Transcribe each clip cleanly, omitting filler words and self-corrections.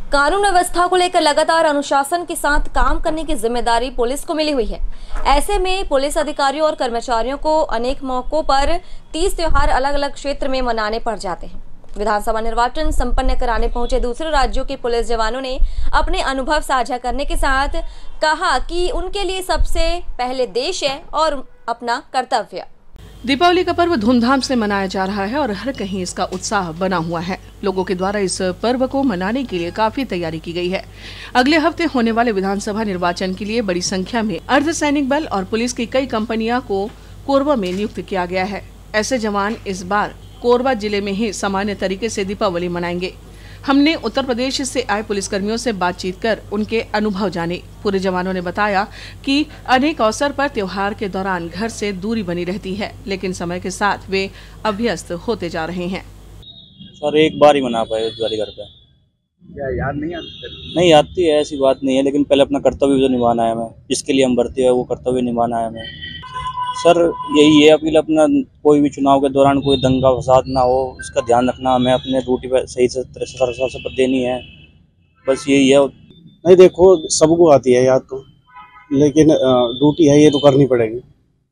कानून व्यवस्था को लेकर लगातार अनुशासन के साथ काम करने की जिम्मेदारी पुलिस को मिली हुई है। ऐसे में पुलिस अधिकारियों और कर्मचारियों को अनेक मौकों पर 30 त्योहार अलग अलग क्षेत्र में मनाने पड़ जाते हैं। विधानसभा निर्वाचन संपन्न कराने पहुंचे दूसरे राज्यों के पुलिस जवानों ने अपने अनुभव साझा करने के साथ कहा कि उनके लिए सबसे पहले देश है और अपना कर्तव्य। दीपावली का पर्व धूमधाम से मनाया जा रहा है और हर कहीं इसका उत्साह बना हुआ है। लोगों के द्वारा इस पर्व को मनाने के लिए काफी तैयारी की गई है। अगले हफ्ते होने वाले विधानसभा निर्वाचन के लिए बड़ी संख्या में अर्धसैनिक बल और पुलिस की कई कंपनियां को कोरबा में नियुक्त किया गया है। ऐसे जवान इस बार कोरबा जिले में ही सामान्य तरीके से दीपावली मनाएंगे। हमने उत्तर प्रदेश से आए पुलिसकर्मियों से बातचीत कर उनके अनुभव जाने। पूरे जवानों ने बताया कि अनेक अवसर पर त्योहार के दौरान घर से दूरी बनी रहती है, लेकिन समय के साथ वे अभ्यस्त होते जा रहे हैं। सर एक बार ही मना पाए दिवाली घर पे। क्या याद नहीं आती? नहीं आती है, ऐसी बात नहीं है, लेकिन पहले अपना कर्तव्य भी तो निभाना है हमें। जिसके लिए हम भर्ती है वो कर्तव्य निभाना है हमें। सर यही है अपील, अपना कोई भी चुनाव के दौरान कोई दंगा फसाद ना हो, उसका ध्यान रखना हमें। अपने ड्यूटी पर सही से शपथ देनी है, बस यही है। नहीं देखो, सबको आती है याद तो, लेकिन ड्यूटी है ये तो करनी पड़ेगी।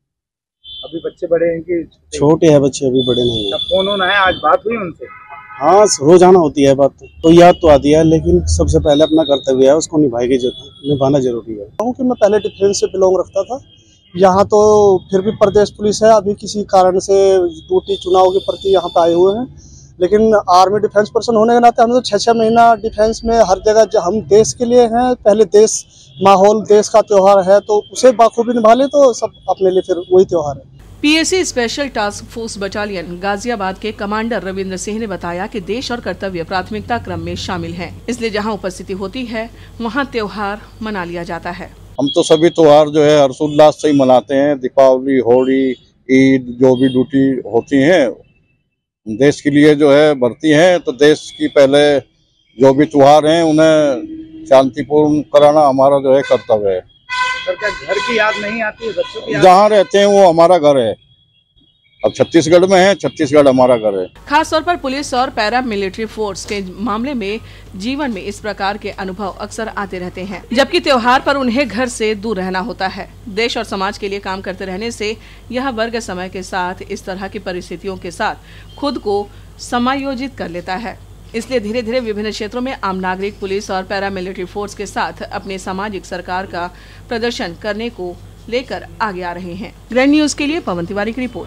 अभी बच्चे बड़े हैं कि छोटे हैं? बच्चे अभी बड़े नहीं है। फोन होना है, आज बात हुई उनसे? हाँ, रोजाना होती है बात तो याद तो आती है, लेकिन सबसे पहले अपना कर्तव्य है, उसको निभाना जरूरी है। क्योंकि मैं पहले डिफेंस से बिलोंग रखता था, यहाँ तो फिर भी प्रदेश पुलिस है। अभी किसी कारण से ड्यूटी चुनाव के प्रति यहाँ पे आए हुए हैं, लेकिन आर्मी डिफेंस पर्सन होने के नाते हम तो 6-6 महीना डिफेंस में हर जगह हम देश के लिए हैं। पहले देश माहौल, देश का त्योहार है तो उसे बाखूबी निभा ले तो सब अपने लिए फिर वही त्योहार है। PAC special task force battalion Ghaziabad के कमांडर रविंद्र सिंह ने बताया कि देश और कर्तव्य प्राथमिकता क्रम में शामिल है, इसलिए जहाँ उपस्थिति होती है वहाँ त्योहार मना लिया जाता है। हम तो सभी त्योहार जो है हर्षोल्लास से ही मनाते हैं। दीपावली, होली, ईद, जो भी ड्यूटी होती है देश के लिए जो है भर्ती है, तो देश की पहले जो भी त्योहार हैं उन्हें शांतिपूर्ण कराना हमारा जो है कर्तव्य है। सर क्या घर की याद नहीं आती है? बच्चों की याद? जहाँ रहते हैं वो हमारा घर है। अब छत्तीसगढ़ में है, छत्तीसगढ़ हमारा घर है। खास तौर पर पुलिस और पैरा मिलिट्री फोर्स के मामले में जीवन में इस प्रकार के अनुभव अक्सर आते रहते हैं, जबकि त्योहार पर उन्हें घर से दूर रहना होता है। देश और समाज के लिए काम करते रहने से यह वर्ग समय के साथ इस तरह की परिस्थितियों के साथ खुद को समायोजित कर लेता है। इसलिए धीरे धीरे विभिन्न क्षेत्रों में आम नागरिक पुलिस और पैरा मिलिट्री फोर्स के साथ अपने सामाजिक सरकार का प्रदर्शन करने को लेकर आगे आ रहे हैं। ग्रैंड न्यूज के लिए पवन तिवारी की रिपोर्ट।